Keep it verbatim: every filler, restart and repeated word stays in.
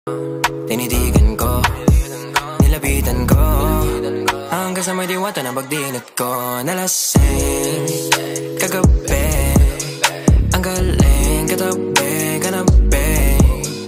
tinitigan ko, nilapitan ko, hanggang sa may diwata na pagdinat ko. Nalasing kagabi,